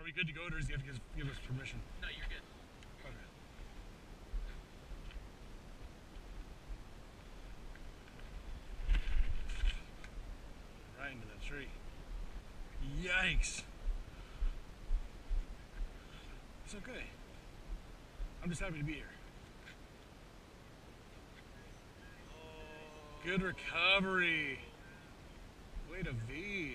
we good to go, or does he have to give us permission? No, you're good. Okay. Right into that tree. Yikes. It's okay. I'm just happy to be here. Good recovery. Way to V.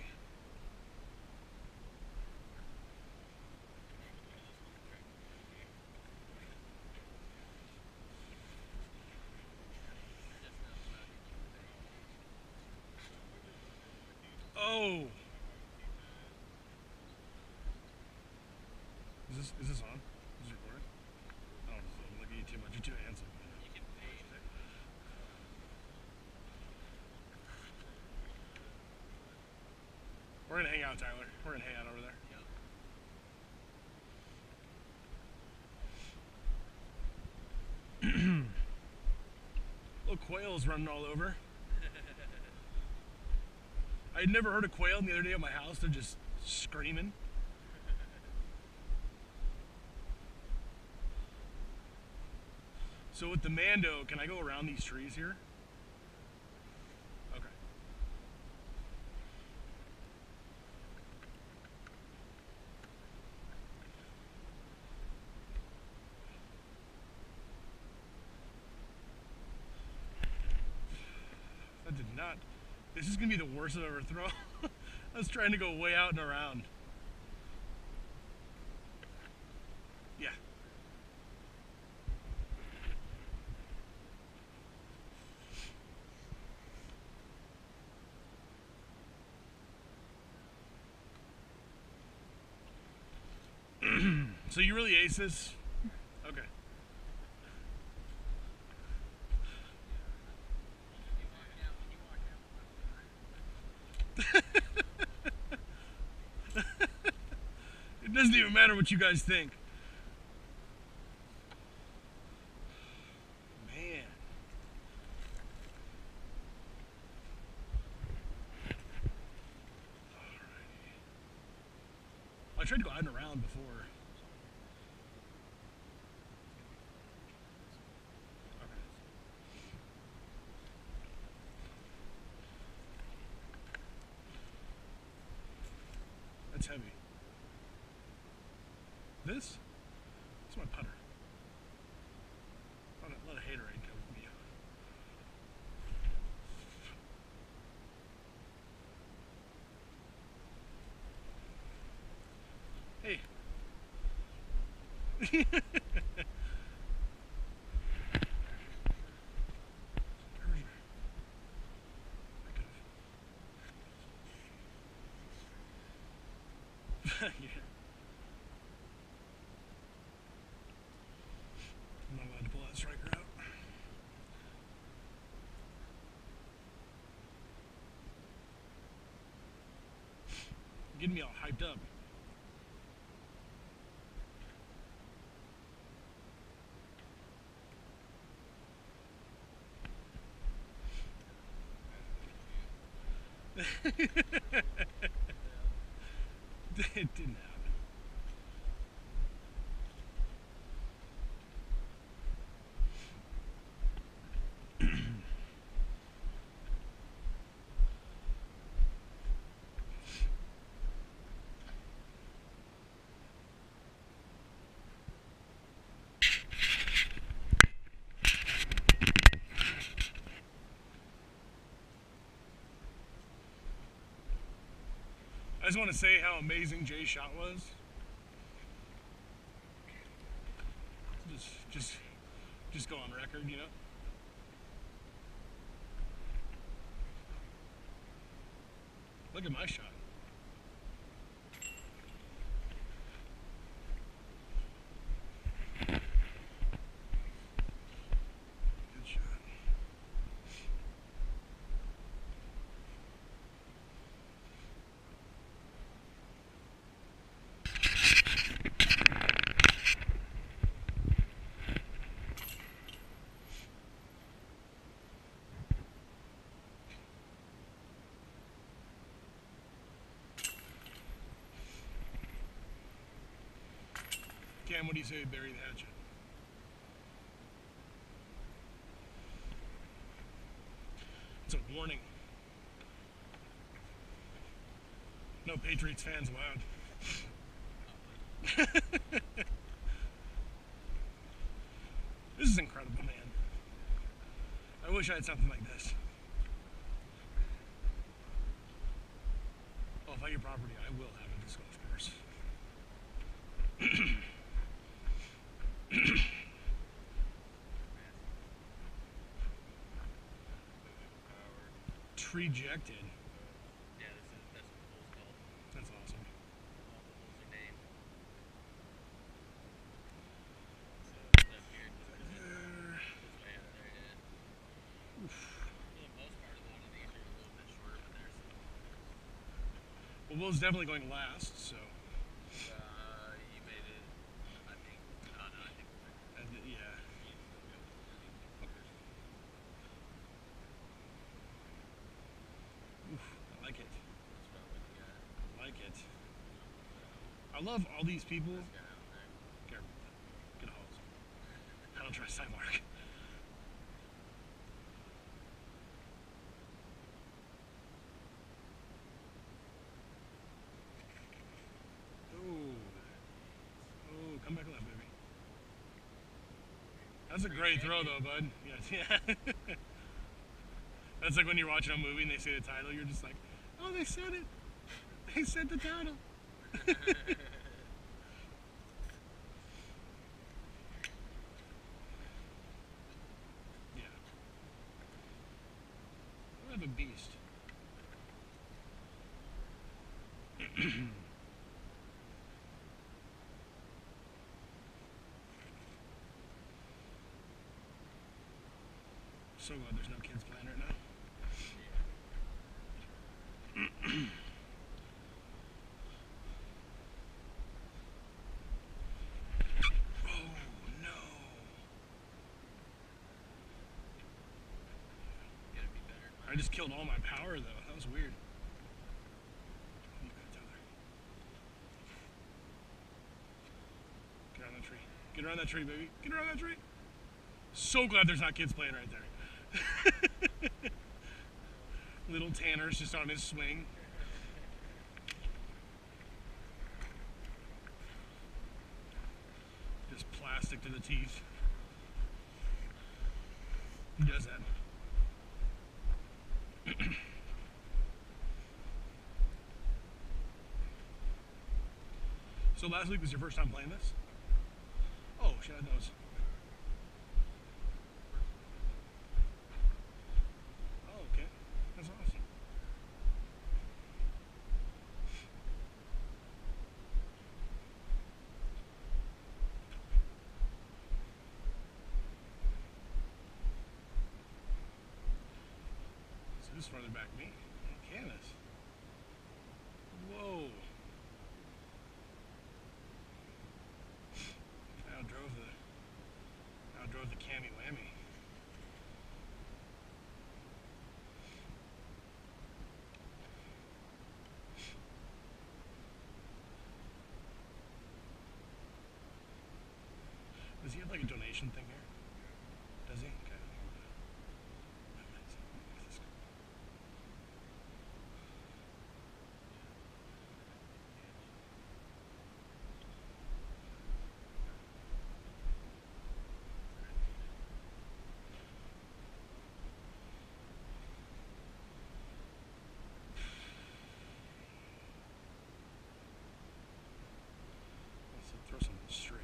Oh. Is this on? Is it recording? I don't look at you too much. You're too handsome. You can pay. We're gonna hang out, Tyler. We're gonna hang out over there. Yep. Little quail's running all over. I had never heard a quail, and the other day at my house, they're just screaming. So with the Mando, can I go around these trees here? Okay. That did not. This is gonna be the worst I've ever thrown. I was trying to go way out and around. Yeah. So you really ace this? Okay. It doesn't even matter what you guys think. Man. Alrighty. I tried to go out and around before. Okay. That's heavy. This? It's my putter. Let a haterade come with me. Hey. Yeah. I'm not allowed to pull that striker out. Getting me all hyped up. It didn't happen. I just want to say how amazing Jay's shot was. Just go on record, you know. Look at my shot. Good shot. Cam, what do you say? Bury the hatchet. It's a warning. No Patriots fans allowed. This is incredible, man. I wish I had something like this. Oh, if I get property, I will have a disc golf course. Trejected. Yeah, that's what the hole's called. That's awesome. All the holes are named. So up here, just because it's way out there, yeah. Oof. For the most part, a lot of these are a little bit shorter, but there's some. Well, Will's definitely going last, so. You made it. I think. Oh no, I think we're good. Yeah. Oof, I like it. That's about what you got. I like it. I love all these people. This guy out there. Careful. Get a hose. I don't trust side mark. Oh, come back left, baby. That's a great throw, though, bud. Yes, yeah. That's like when you're watching a movie and they say the title, you're just like, oh, they said it. They said the title. Yeah. I have a beast. So glad there's no kids playing right now. Oh no! Gotta be better. I just killed all my power though. That was weird. Get around that tree. Get around that tree, baby. Get around that tree. So glad there's not kids playing right there. Little Tanner's just on his swing. Just plastic to the teeth. He does that. So last week was your first time playing this? Oh, shit, I knows. Oh, okay. That's awesome. So who's farther back? Me? Candace. Whoa. Outdrove the Cammy Whammy. Does he have like a donation thing here? Does he? Okay. Let's throw something straight.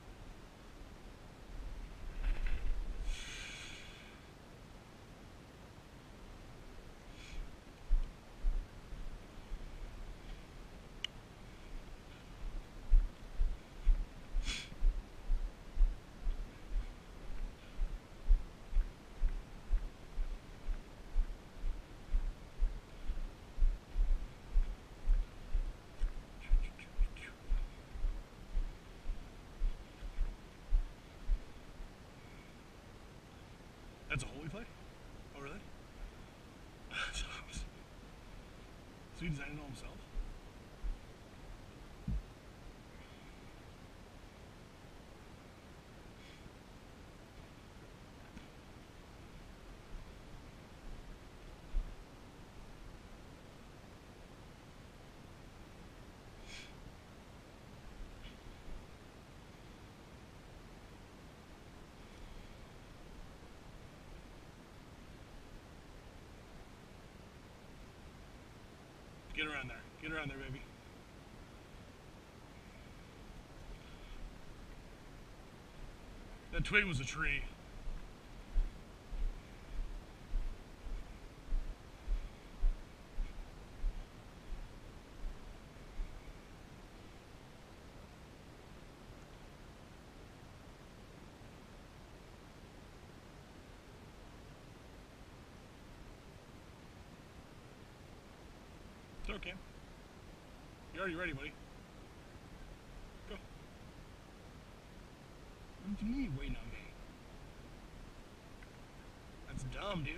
That's a hole we play? Oh, really? So he designed it all himself? Get around there. Get around there, baby. That twig was a tree. It's okay. You're already ready, buddy. Go. What do you mean waiting on me? That's dumb, dude.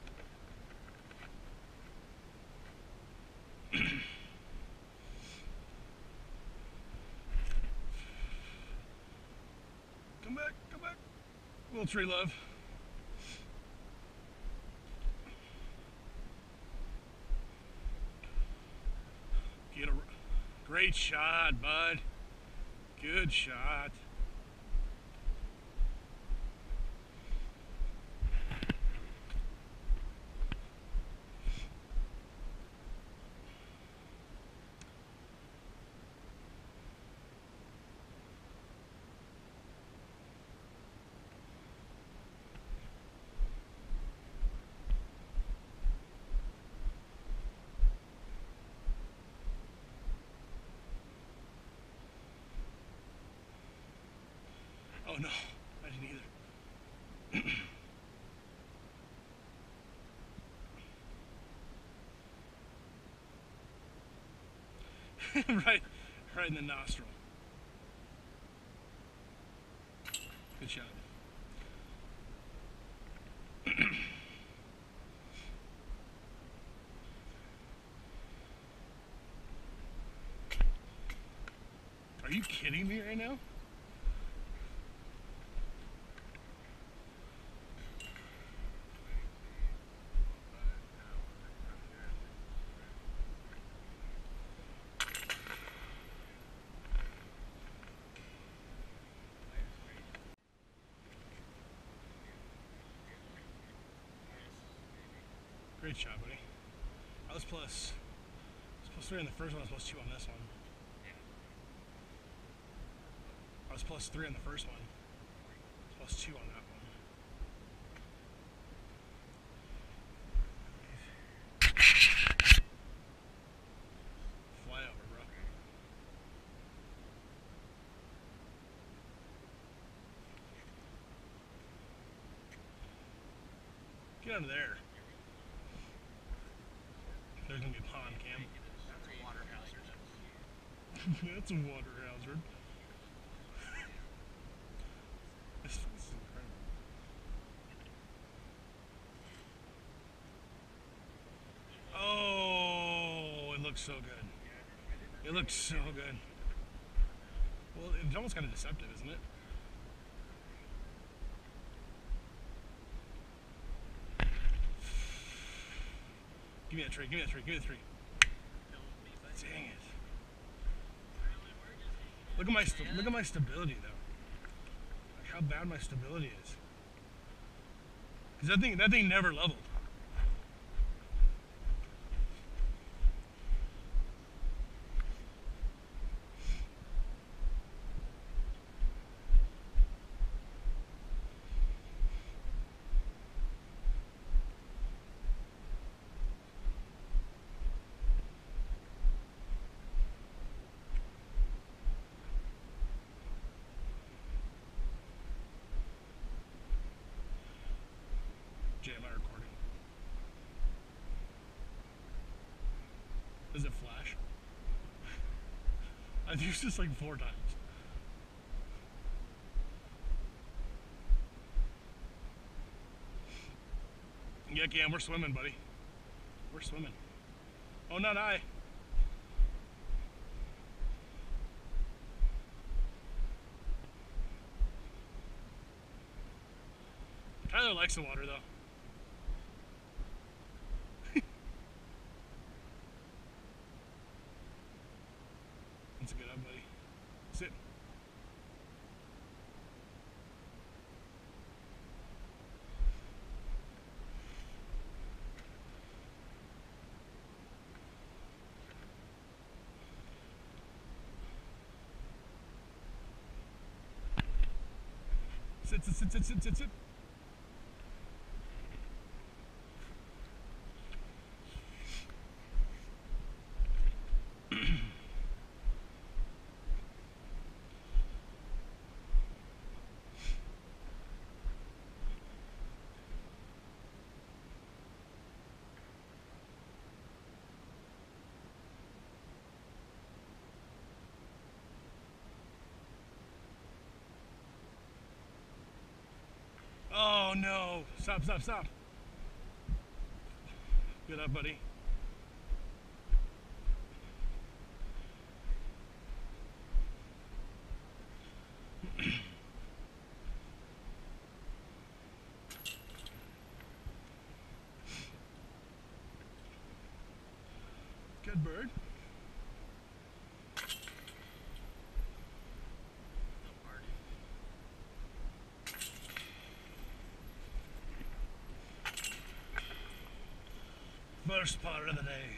Come back, come back. Little tree love. Get a great shot, bud. Good shot. Oh no, I didn't either. right in the nostril. Good shot. Are you kidding me right now? Great shot, buddy. I was plus 3 on the first one, I was plus 2 on this one. I was plus 3 on the first one. Plus 2 on that one. Fly over, bro. Get out of there. There's gonna be a pond, Cam. That's a water hazard. That's a water hazard. This is incredible. Oh, it looks so good. It looks so good. Well, it's almost kind of deceptive, isn't it? Give me that tree, give me that tree, give me the tree. Dang it. Look at my stability though. Like how bad my stability is. Cause that thing never leveled. Jay, am I recording? Does it flash? I've used this like 4 times. Yeah, Cam, we're swimming, buddy. We're swimming. Oh, not I. Tyler likes the water, though. That's a good up, buddy. Sit. Sit, sit, sit, sit, sit, sit, sit. Oh no! Stop, stop, stop. Good up, buddy. Good bird. No party. First part of the day.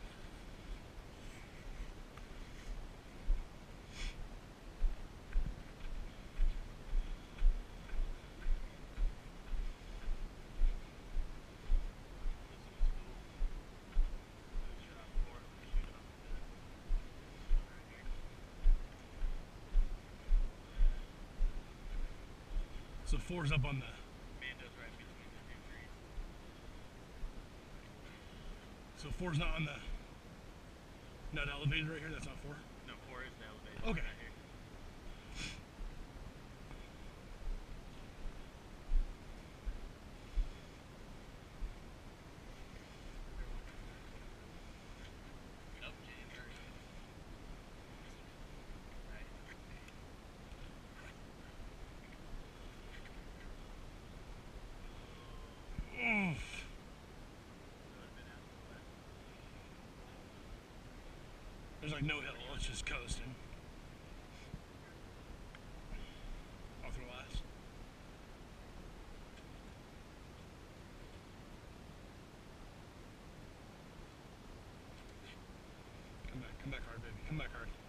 So four's up on the. Mando's right between the two trees. So four's not on the. Not elevated right here. That's not four. No, 4 is an elevated. Okay. Right here. Up, James, hurry. Right. Oof. Would've been out to the left. There's like no hill. It's just coasting. Off the last. Come back hard, baby. Come back hard.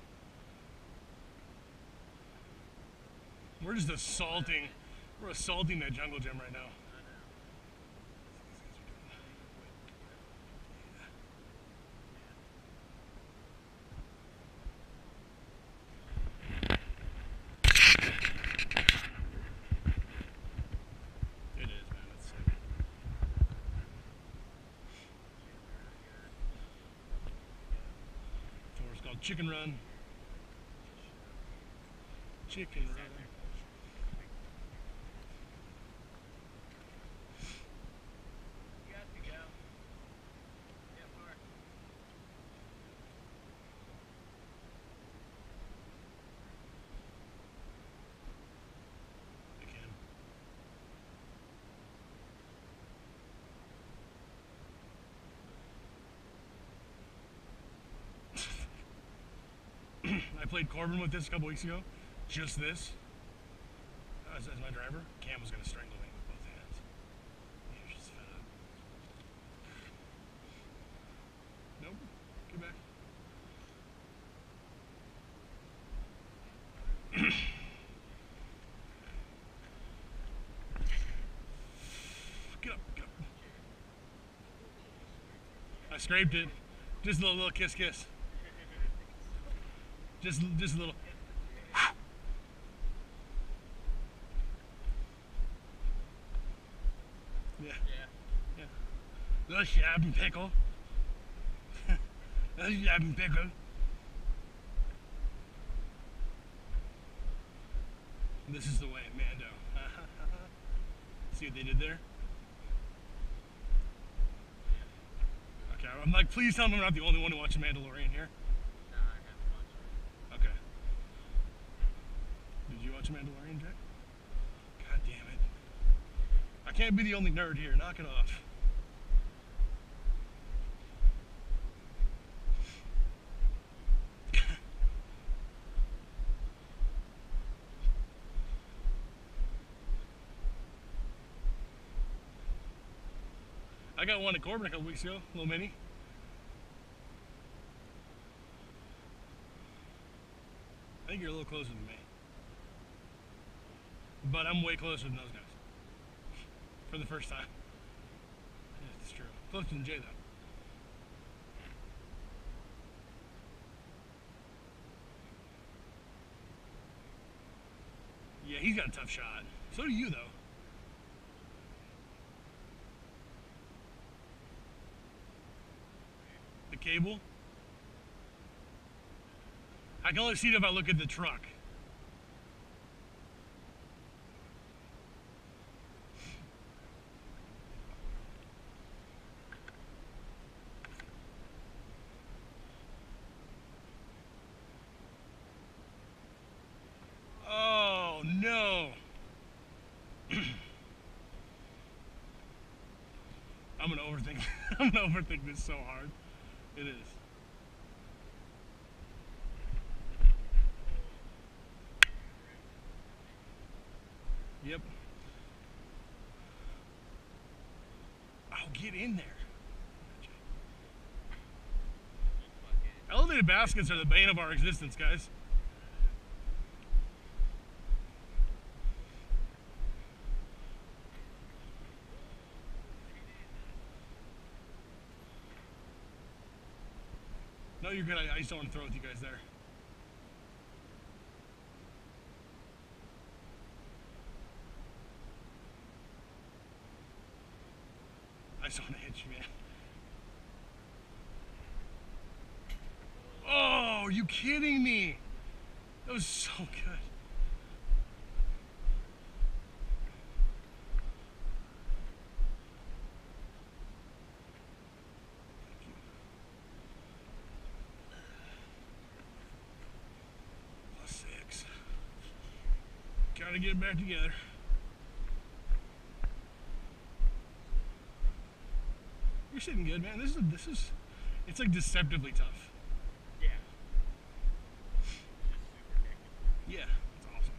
We're just assaulting. We're assaulting that jungle gym right now. I know. It is, man. It's sick. Four's called Chicken Run. Chicken Run. You got to go. Yeah, Mark. I can. I played Corbin with this a couple weeks ago. Just this. As my driver. Cam was going to strangle me with both hands. He was just fed up. Nope. Get back. Get up, get up. I scraped it. Just a little kiss, kiss. Just a little. Yeah, Yeah. yeah. Little shab and pickle. Little shab and pickle. This is the way, Mando. See what they did there? Okay, I'm like, please tell me I'm not the only one who watched Mandalorian here. No, I haven't watched it. Okay. Did you watch Mandalorian, Jack? God damn it. I can't be the only nerd here. Knock it off. I got one at Corbin a couple weeks ago, little mini. I think you're a little closer than me. but I'm way closer than those guys for the first time. Yeah, it's true. Closer than Jay though. Yeah, he's got a tough shot. So do you though. The cable. I can only see it if I look at the truck. Oh no. I'm gonna overthink. I'm gonna overthink this so hard. It is. Yep. Oh, get in there. Elevated baskets are the bane of our existence, guys. No, you're good. I just don't want to throw with you guys there. I just want to hit you, man. Oh, are you kidding me? That was so good. +6. Gotta get it back together. You're sitting good, man. This is it's like deceptively tough. Yeah. It's super technical. Yeah, it's awesome.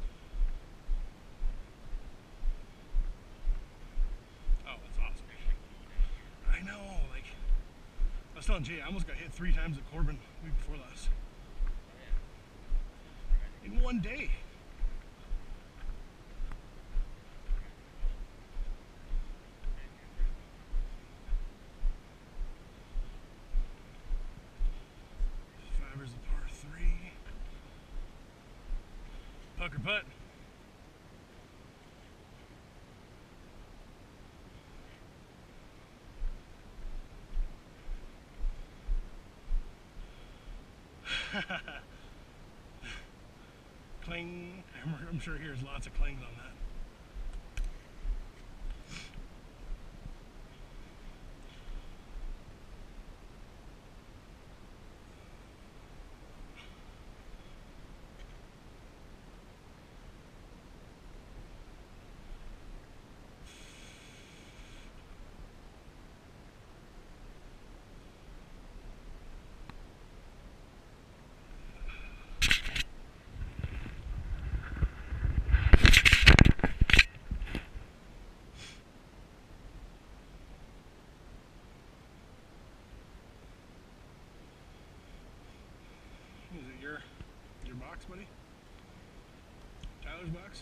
Oh, that's awesome. I know, like I was telling Jay, I almost got hit 3 times at Corbin week before last. Oh yeah. In one day. Fivers a par 3. Pucker putt. Cling. I'm sure here's lots of clings on that. Is it your box, buddy? Tyler's box?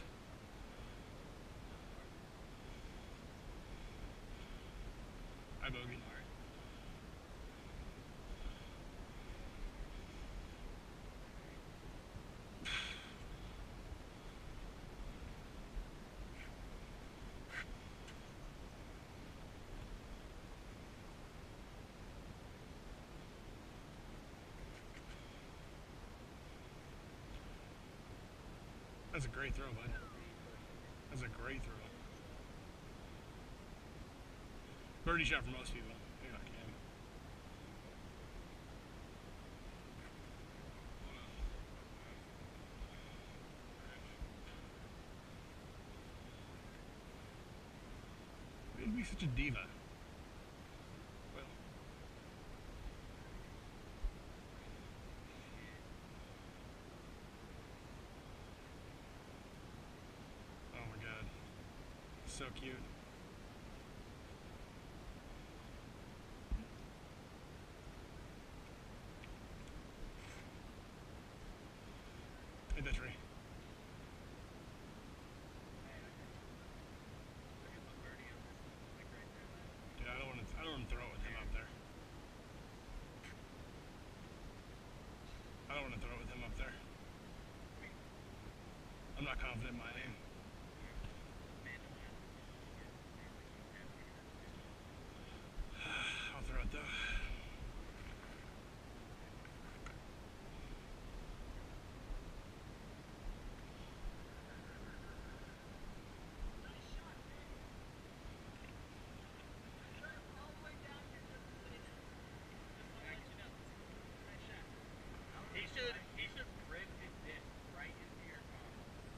I bogeyed. That's a great throw, bud. That's a great throw. Birdie shot for most people. Maybe not Cam. Why would be such a diva? Well, oh my god. So cute. Hit that tree. want to throw it with him up there. I'm not confident in my aim. I'll throw it though. He should rip his disc right into your car.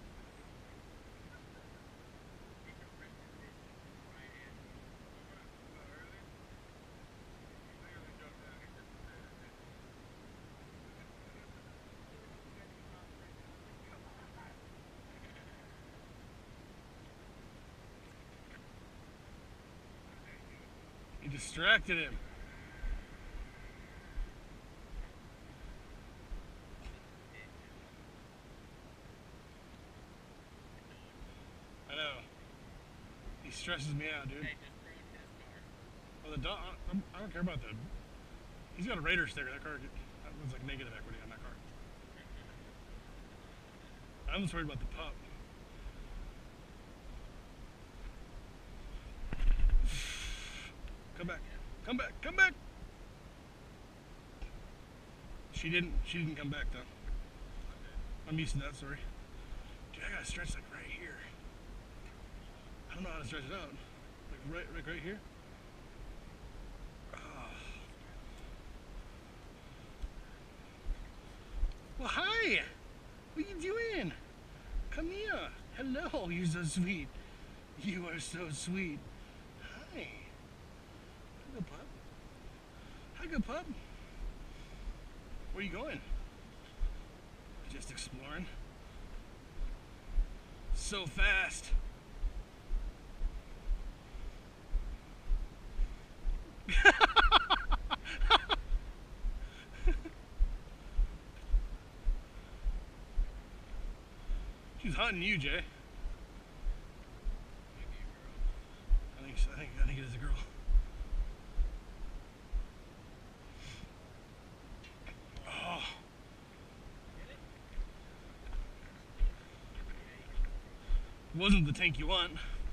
He should rip his disc into his right hand. You distracted him. I know. He stresses me out, dude. Hey, just ruined his car. Well, the dog, I don't care about the. He's got a Raider sticker. That car that was like negative equity on that car. I'm just worried about the pup. Come back. Come back. Come back. She didn't come back though. I'm used to that, sorry. Dude, I gotta stretch like right here. I don't know how to stretch it out. Like right here. Oh. Well, hi. What are you doing? Come here. Hello. You're so sweet. You are so sweet. Hi. Hi, good pup. Hi, good pup. Where are you going? Just exploring. So fast. She's hunting you, Jay. I think it is a girl. Oh. It wasn't the tank you want.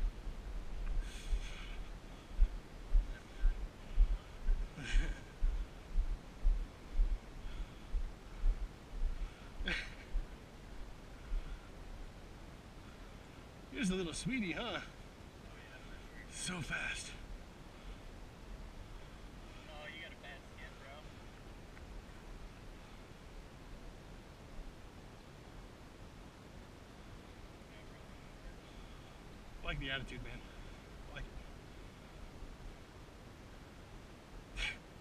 Here's a little sweetie, huh? So fast. Oh, you got a bad skin, bro. I like the attitude, man. I like it.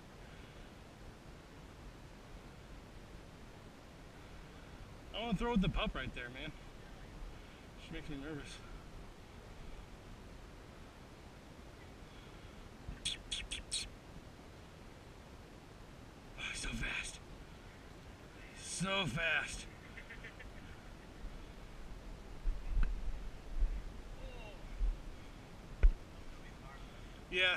I want to throw with the pup right there, man. She makes me nervous. Oh, so fast. So fast. Yeah.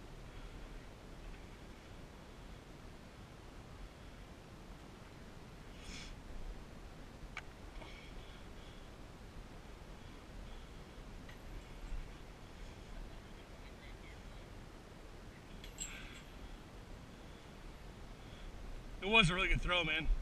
It was a really good throw, man.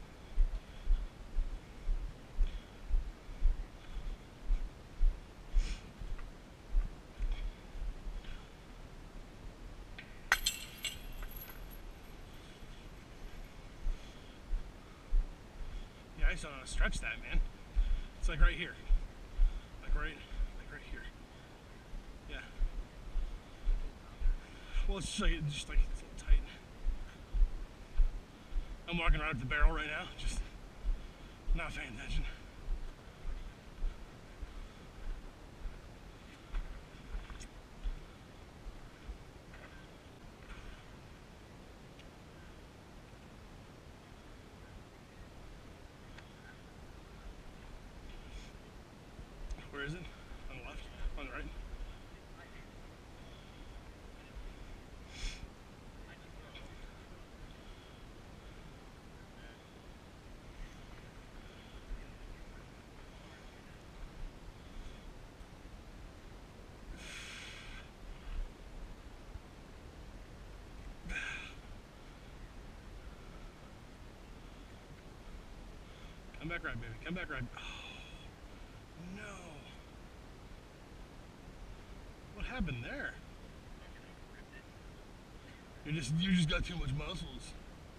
Yeah, I just don't know how to stretch that, man. It's like right here. Like right here. Yeah. Well, it's just like it's a little tight. I'm walking right up the barrel right now, just not paying attention. Where is it? On the left? On the right? Come back right, baby. Come back right. Oh, no. What happened there? You just got too much muscles.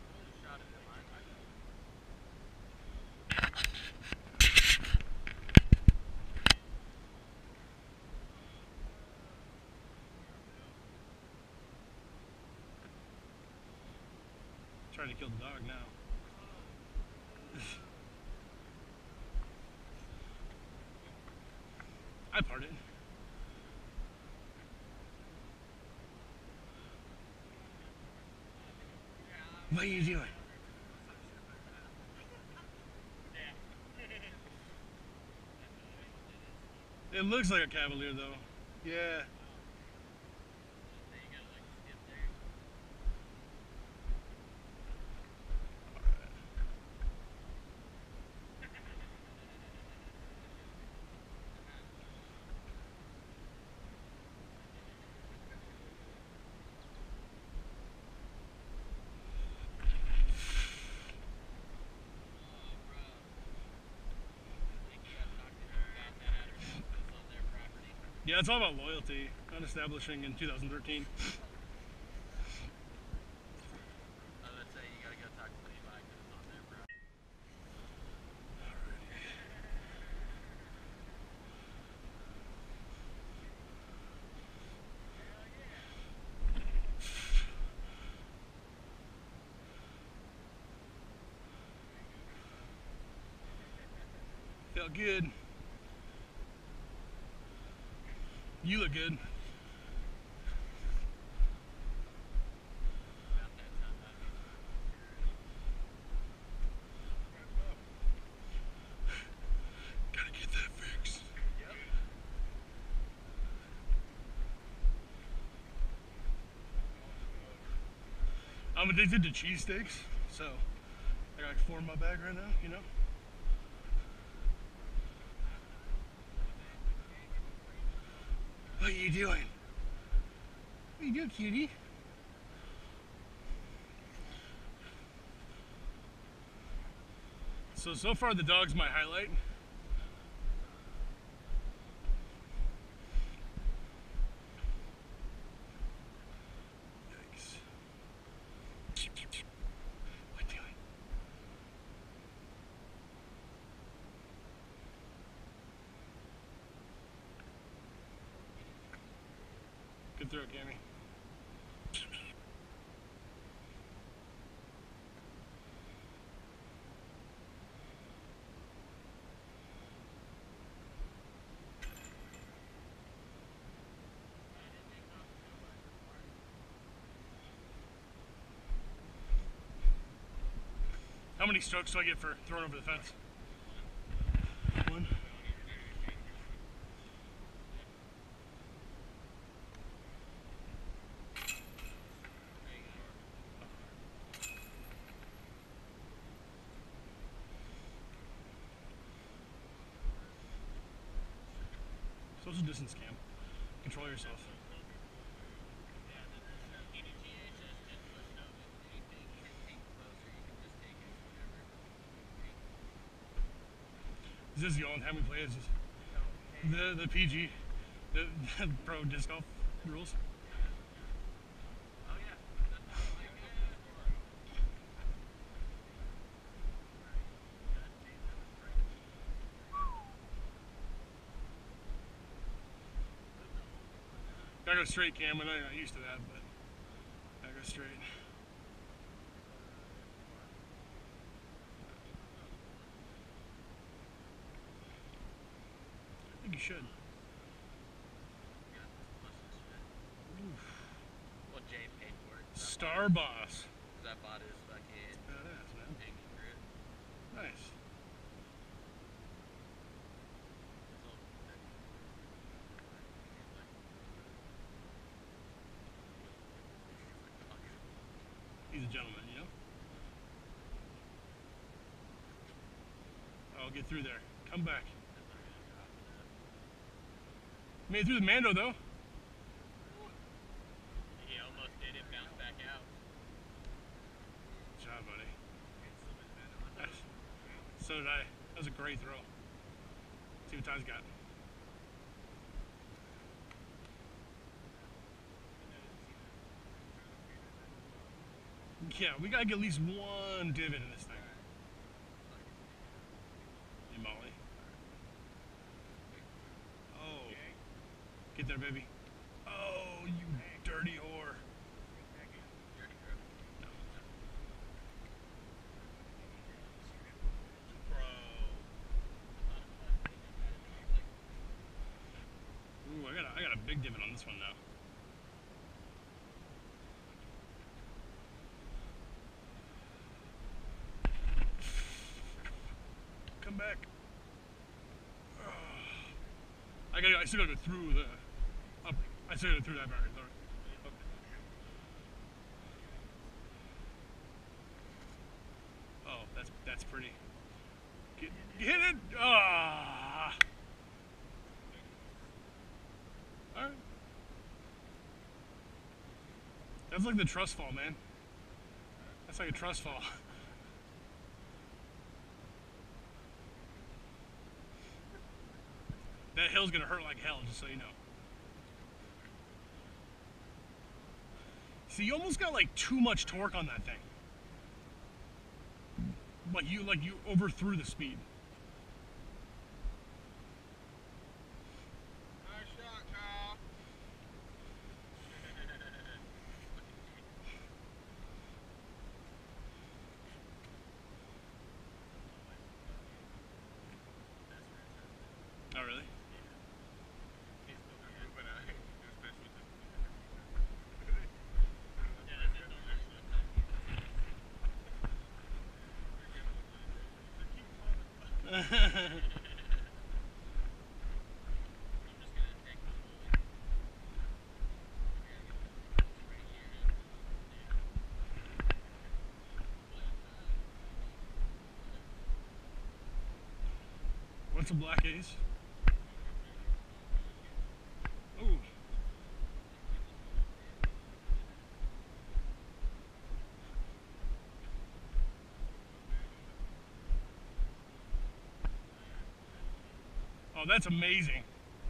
Trying to kill the dog now. I parted. What are you doing? It looks like a Cavalier though. Yeah. Yeah, it's all about loyalty, not establishing in 2013. Let's say you gotta go talk to Levi because it's on their property. Felt good. You look good. Gotta get that fixed. I'm addicted to cheesesteaks, so I got like 4 in my bag right now, you know? What are you doing? What are you doing, cutie? So far the dog's my highlight. Yikes. What doing? Good throw, Cammy. How many strokes do I get for throwing over the fence? 1. Social distance, Cam. Control yourself. Is this the only time we play? Is the PG, the pro disc golf rules? Gotta go straight, Cam. I know you're not used to that, but gotta go straight. I think you should. Well, Jay paid for it. Star Boss. That bought his fucking Badass, man. baby crude. Nice. He's a gentleman, you know? I'll get through there. Come back. Made it through the Mando, though. He almost did it, bounce back out. Good job, buddy. Nice. So did I. was a great throw. See what Ty's got. Yeah, we gotta get at least one divot in this thing. Hey, Molly. Oh. Get there, baby. Oh, you dirty whore. Ooh, I got a big divot on this one now. Come back. I still gotta go through the up. I still gotta go through that barrier. Sorry. Oh, that's pretty. Get hit it. Ah. All right. That's like the trust fall, man. That's like a trust fall. That hill's gonna hurt like hell, just so you know. See, you almost got like too much torque on that thing. Like you overthrew the speed. Nice shot, Kyle. Oh, really? What's a black ace? Ooh. Oh, that's amazing.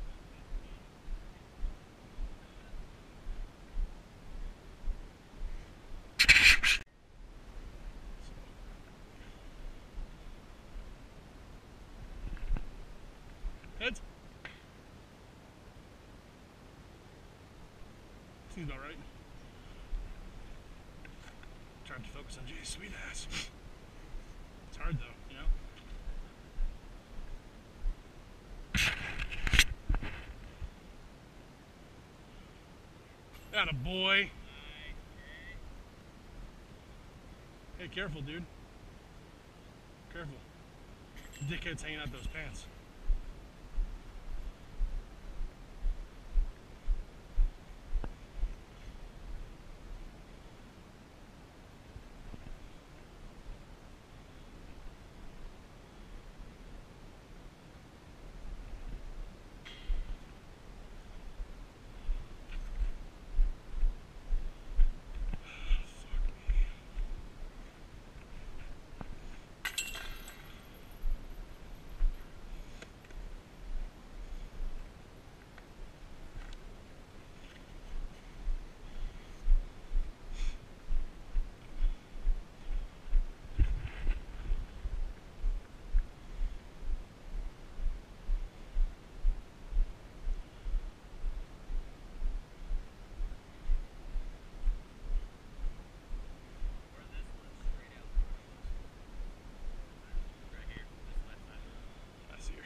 Heads. Seems about right. Trying to focus on Jay's sweet ass. It's hard though, you know? Atta boy. Hey, careful, dude. Careful. Dickhead's hanging out those pants. I see her.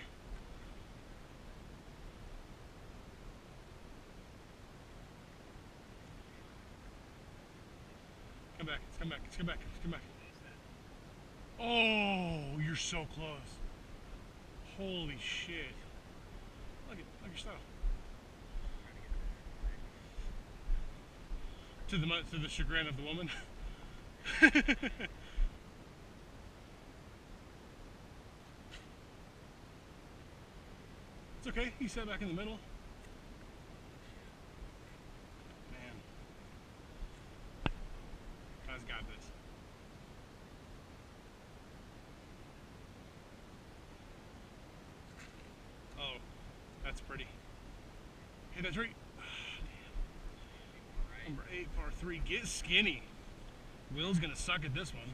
Come back, come back, come back, come back. Oh, you're so close. Holy shit. Look at your style. To the chagrin of the woman. It's okay, he sat back in the middle. Man. Guys got this. pretty. Hey, that's right. Number 8, par 3. Get skinny. Will's gonna suck at this one.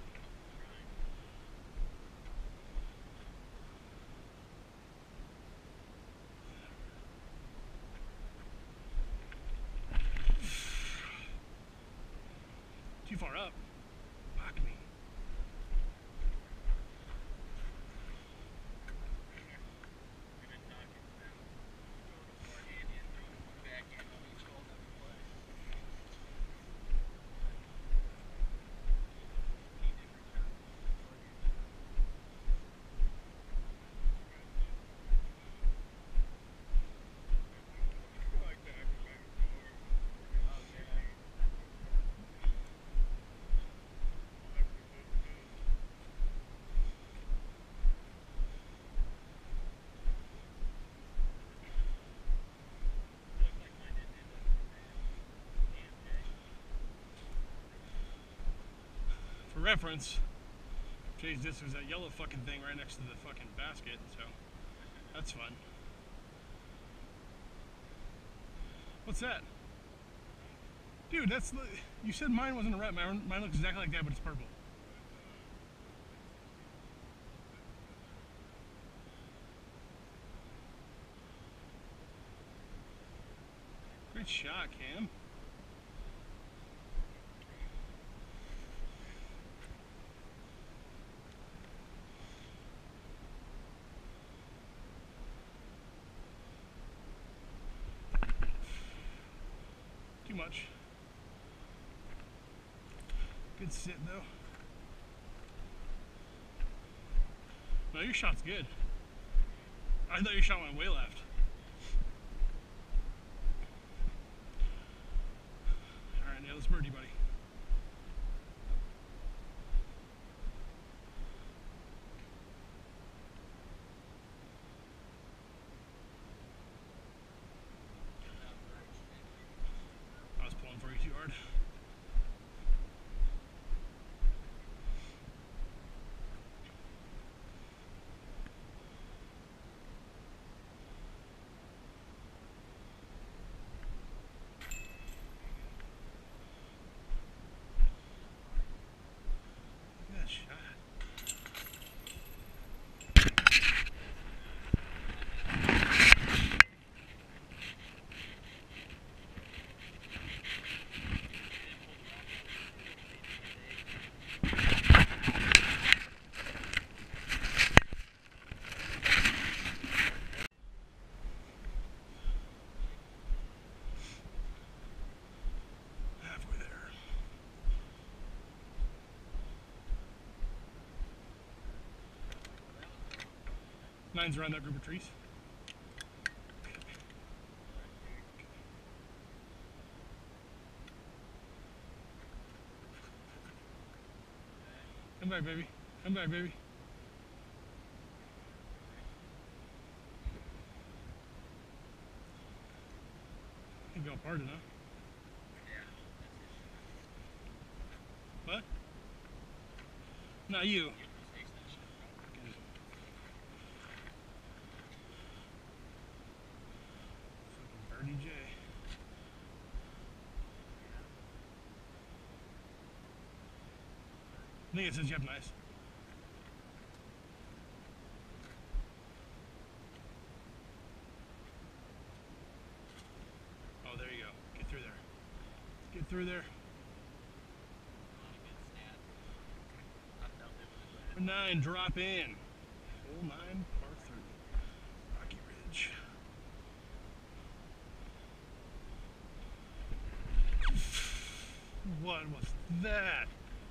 Too far up. Fuck me. For reference, Jay's disc was that yellow fucking thing right next to the fucking basket, so that's fun. What's that? Dude, that's the, you said mine wasn't a red. Mine looks exactly like that, but it's purple. Great shot, Cam. Too much. Good sit though. No, your shot's good. I thought your shot went way left. Alright, nail this birdie, buddy. I was pulling for you too hard. Look at that shot. Halfway there. Nine's around that group of trees. Come back, baby. Come back, baby. You go hard enough. What? Not you. Fucking Birdie J. I think it says you have nice. Oh, there you go. Get through there. Get through there. Number 9, drop in. Hole 9, par 3. Rocky Ridge. What was that?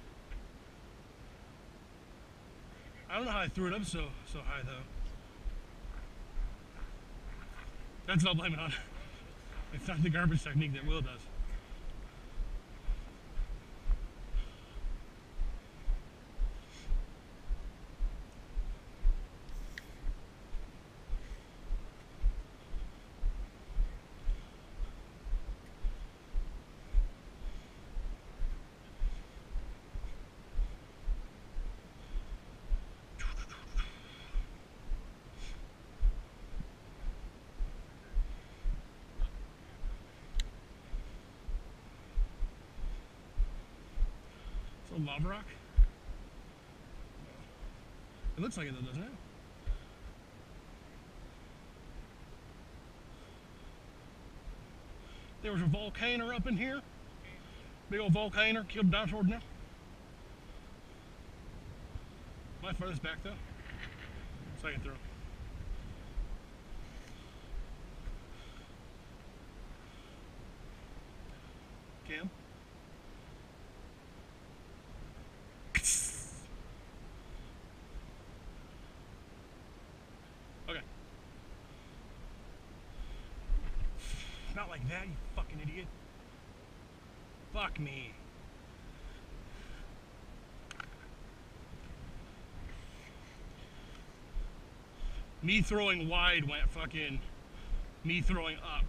I don't know how I threw it up so high though. That's what I'll blame it on. It's not the garbage technique that Will does. lava rock? It looks like it though, doesn't it? There was a volcano up in here. Big old volcano killed a dinosaur now. My furthest back though. Second throw. Cam. Okay. Not like that, you fucking idiot. Fuck me. Me throwing wide went fucking me throwing up.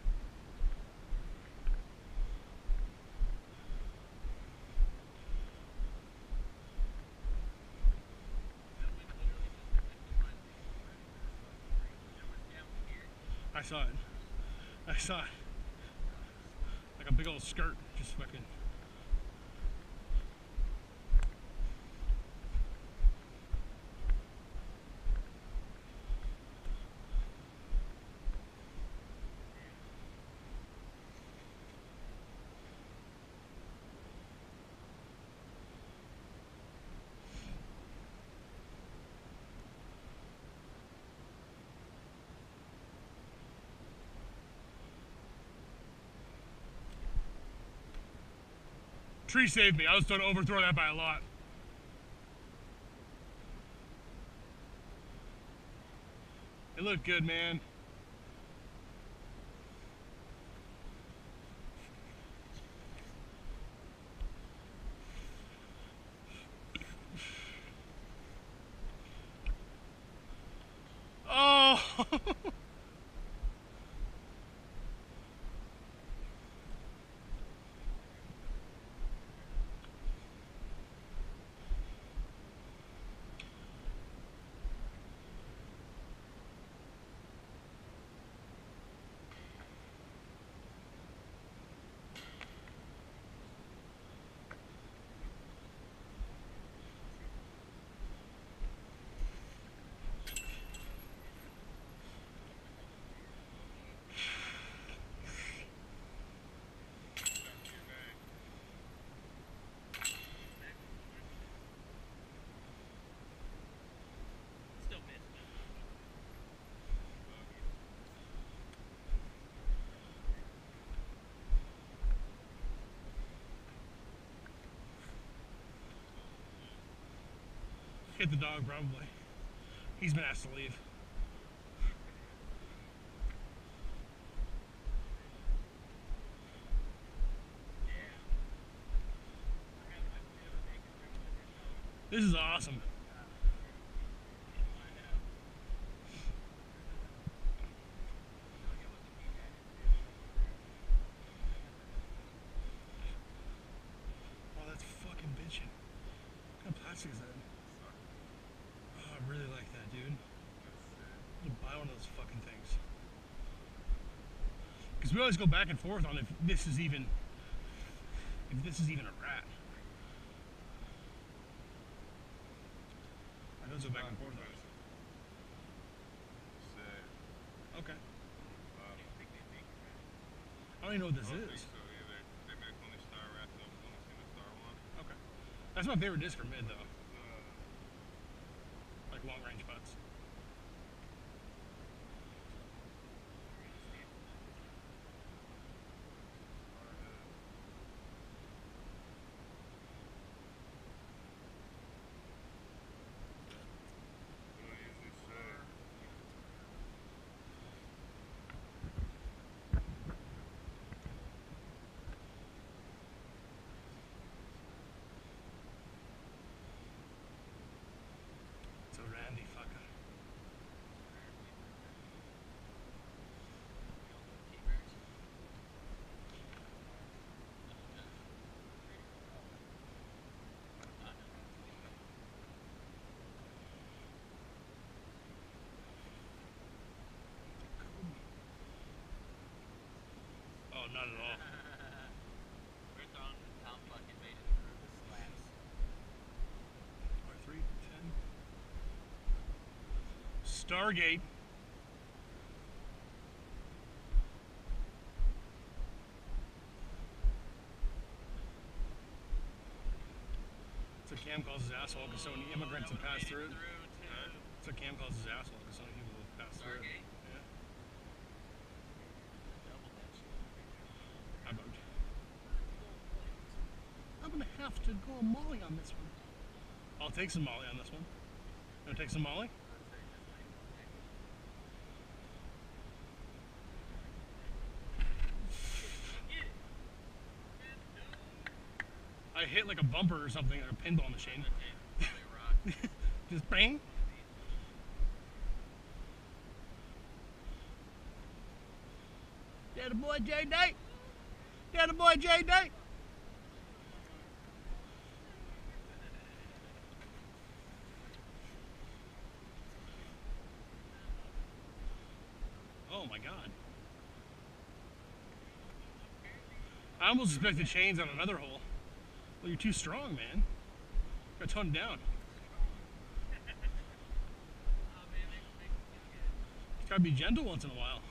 I saw it. I saw it. Like a big old skirt, just fucking. Tree saved me. I was going to overthrow that by a lot. It looked good, man. Oh! Hit the dog, probably. He's been asked to leave. This is awesome. Oh, that's fucking bitchin'. What kind of plastic is that? Oh, I really like that, dude. I'm gonna buy one of those fucking things. Because we always go back and forth on if this is even a rat. I always go back and forth on it. Okay. I don't even know what this is. Okay. That's my favorite disc for mid though. Like long range putts. It's a randy fucker. Oh, not at all. Tom fucking made it through the slabs. Stargate. That's what Cam calls his asshole because so many immigrants have passed through it. That's what Cam calls his asshole because so many people have passed through it. Stargate? Yeah. Double that shit. How about you? I'm gonna have to go Molly on this one. I'll take some Molly on this one. You wanna take some Molly? I hit like a bumper or something, or a pinball machine. Just bang. Yeah, the boy J-Day. Yeah, the boy J-Day. Oh my god. I almost expected chains on another hole. Well, you're too strong, man. Gotta tone it down. You gotta be gentle once in a while.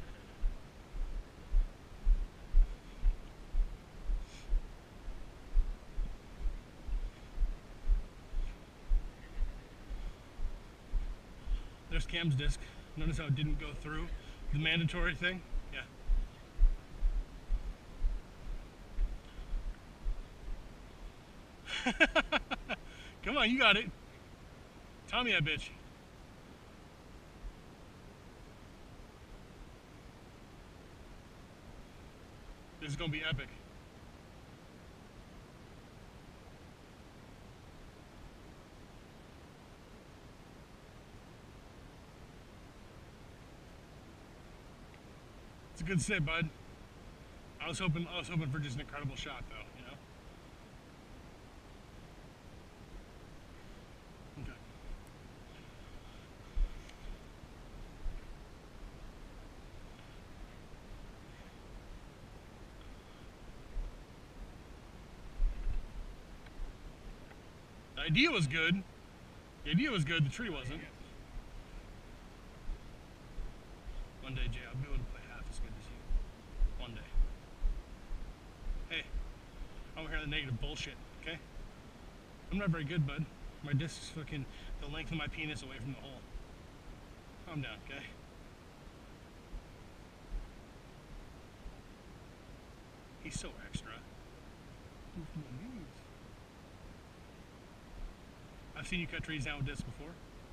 There's Cam's disc. Notice how it didn't go through the mandatory thing? Yeah. Come on, you got it. Tommy, that bitch. This is gonna be epic. It's a good sit, bud. I was hoping for just an incredible shot, though. You know. Okay. The idea was good. The idea was good. The tree wasn't. One day, Jay, I'll be able to play half as good as you. One day. Hey, I don't hear the negative bullshit, okay? I'm not very good, bud. My disc's fucking the length of my penis away from the hole. Calm down, okay? He's so extra. Oof, my knees. I've seen you cut trees down with discs before.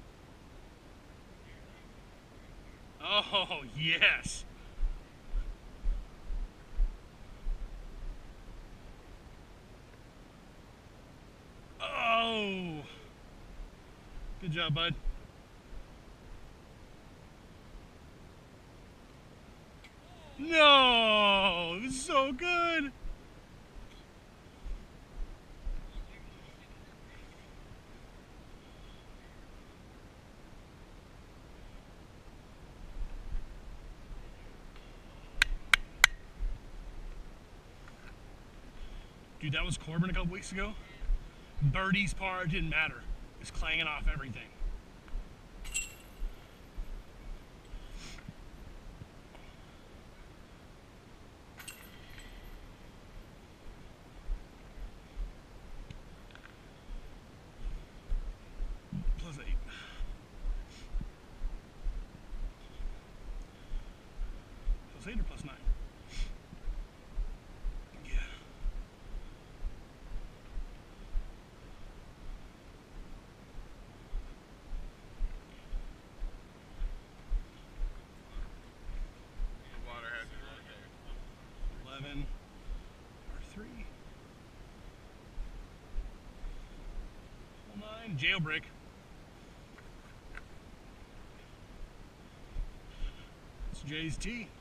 Oh, yes. Oh. Good job, bud. No, it was so good. Dude, that was Corbin a couple weeks ago. Birdie's par didn't matter. It's clanging off everything. +8. +8 or +9? Yeah. The water has it right there. 11 or 3. 9. Jailbreak. It's Jay's T. Yep.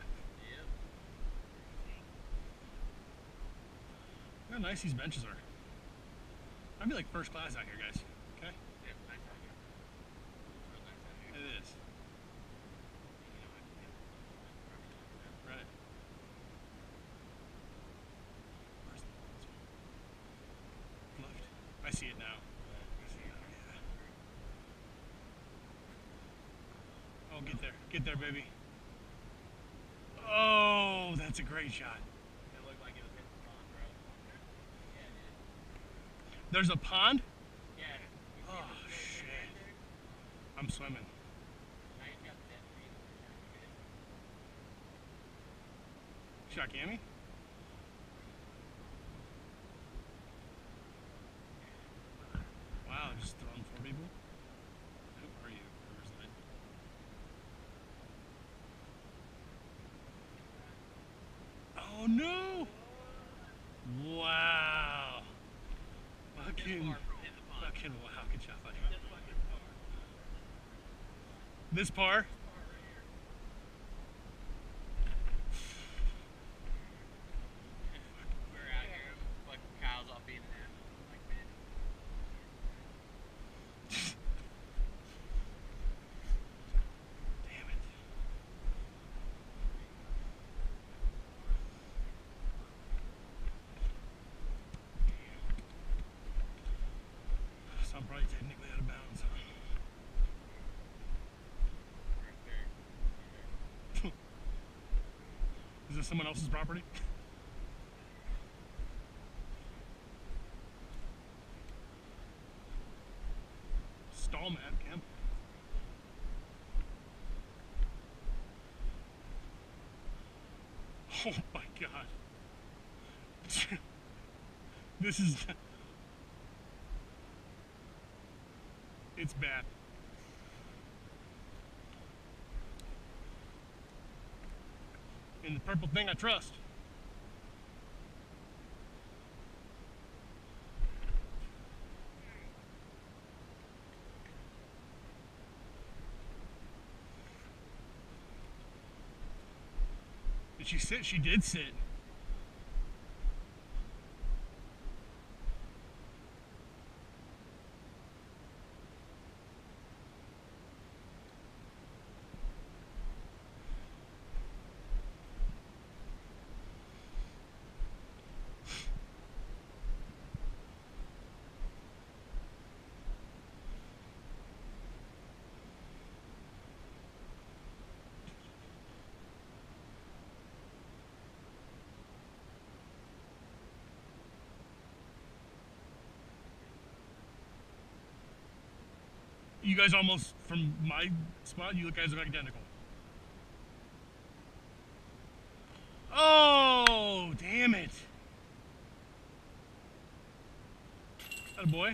Look how nice these benches are. I'd be like first class out here, guys. Okay? Yep, nice out here. Real nice out here. It is. Right. Where's the ball? Left. I see it now. I see it now, yeah. Oh, get there, baby. Oh, that's a great shot. It looked like it was hitting the pond, bro. Yeah, it did. There's a pond? Yeah. You see Oh, this little thing shit. right there? I'm swimming. Now he's got 10 feet. Shot Cammy? Wow, just throwing 4 people. Who are you, Riverside? Oh no! Wow. Fucking wow, good shot, buddy. This par? We're out here. Fucking Kyle's all being an ass. Like, man. Damn it. So I'm probably technically out of bounds, huh? Is this someone else's property? Stall map, Cam. Oh my god. This is... It's bad. In the purple thing I trust. Did she sit? She did sit. You guys almost, from my spot, you guys look identical. Oh, damn it. Attaboy.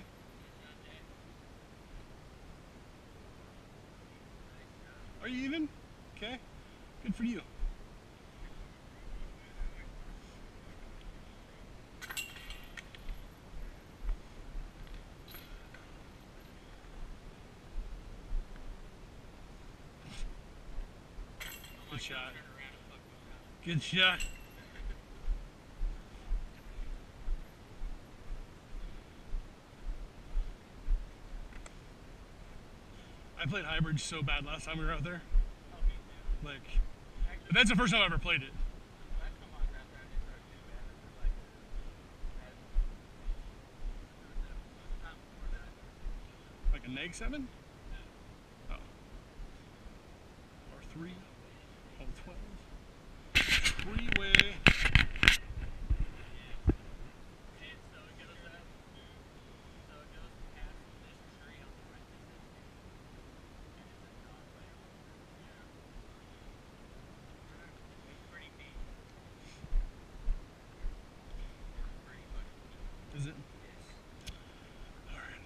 Are you even? Okay. Good for you. Good shot. Good shot. I played hybrid so bad last time we were out there. Like, but that's the first time I ever played it. Like a neg 7? Oh. Or 3. Hole 12. Freeway. Is it? Alright.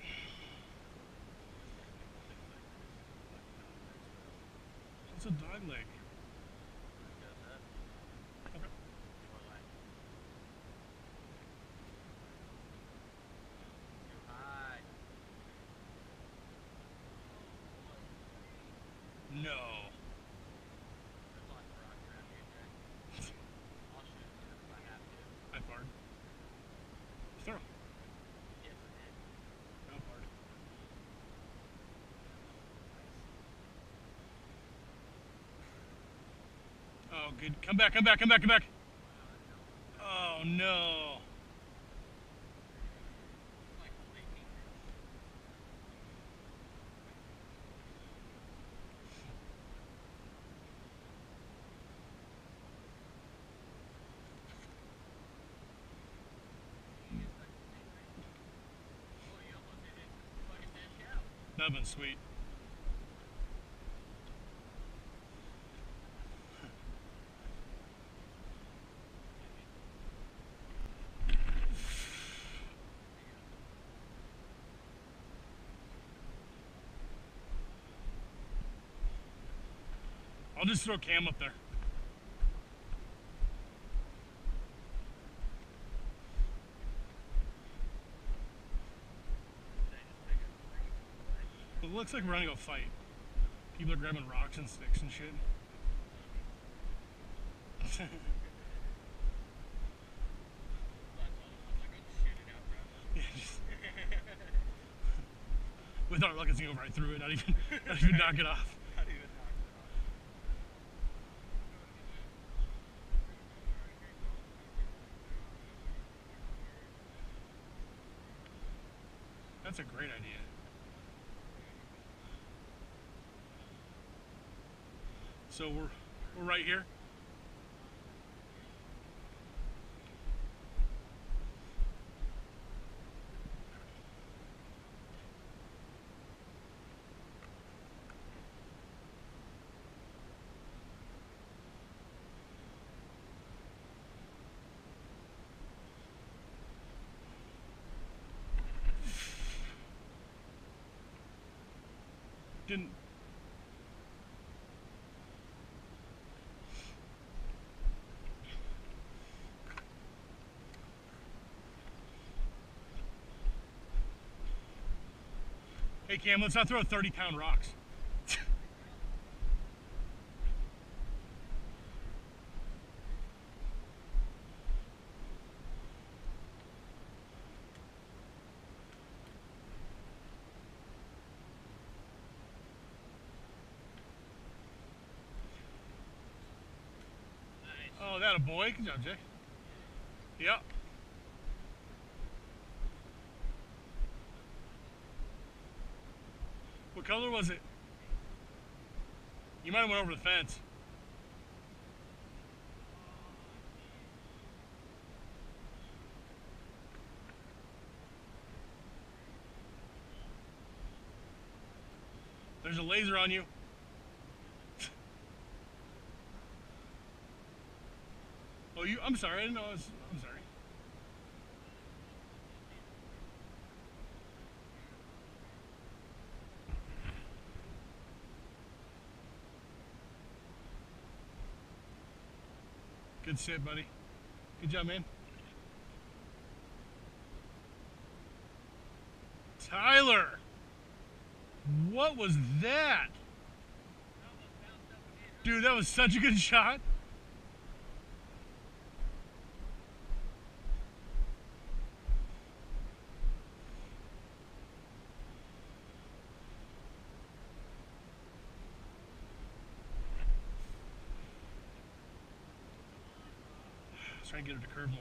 What's a dog leg? Okay. No. I barred. Throw. No barred. Oh, good. Come back, come back, come back, come back. Oh, no. That'd been sweet. I'll just throw Cam up there. It looks like we're gonna go fight. People are grabbing rocks and sticks and shit. Yeah, just with our luck, it's gonna go right through it. Not even knock it off. That's a great idea. So we're right here. Didn't. Hey Cam, let's not throw 30-pound rocks. Oh, that a boy. Good job, Jay. Yep. What color was it? You might have went over the fence. There's a laser on you. Oh, I'm sorry. I didn't know. I'm sorry. Good sit, buddy. Good job, man. Tyler! What was that? Dude, that was such a good shot. Try and get her to curve more.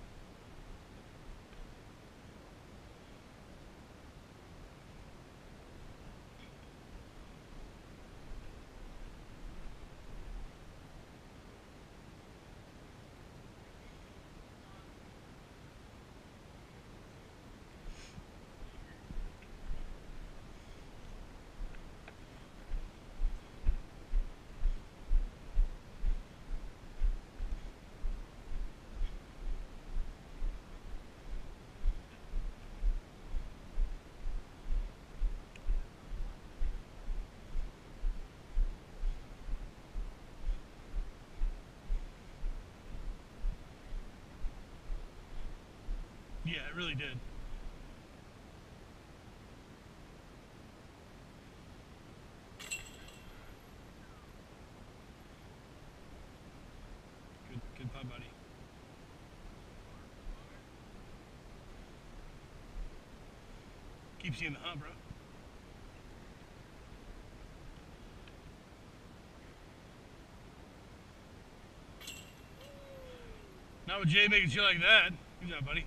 Yeah, it really did. Good putt, buddy. Keeps you in the hunt, bro. Not with Jay making shit like that. Good job, buddy.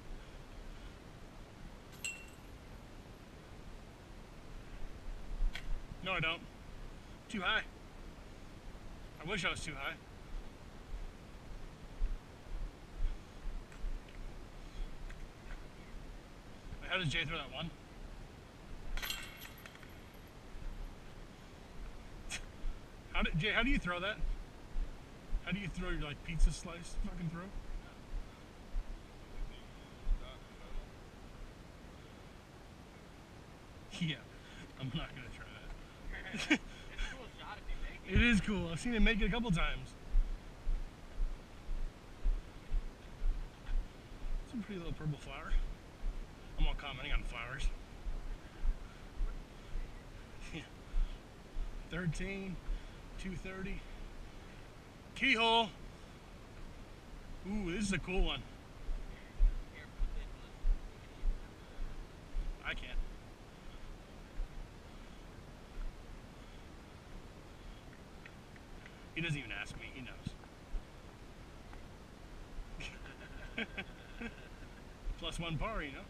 No, I don't. Too high. I wish I was too high. How does Jay throw that one? Jay, how do you throw that? How do you throw your like pizza slice fucking throw? Yeah, I'm not gonna try that. It's a cool shot if you make It is cool. I've seen him make it a couple times. Some pretty little purple flower. I'm all commenting on flowers. Yeah. 13, 230. Keyhole. Ooh, this is a cool one. Here, put this one. I can't. He doesn't even ask me. He knows. Plus one par, you know.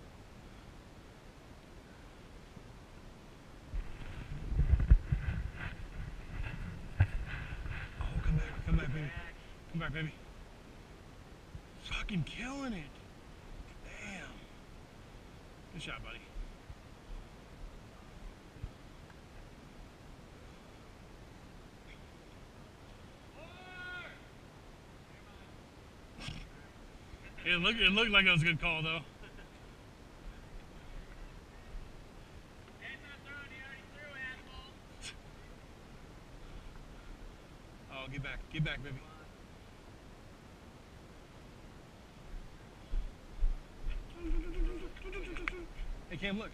Oh, come back, baby. Come back, baby. Fucking killing it. Damn. Good shot, buddy. It looked like it was a good call, though. Oh, get back, baby. Hey, Cam, look.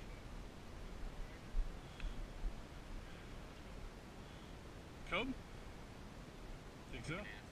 Cobe? Think so?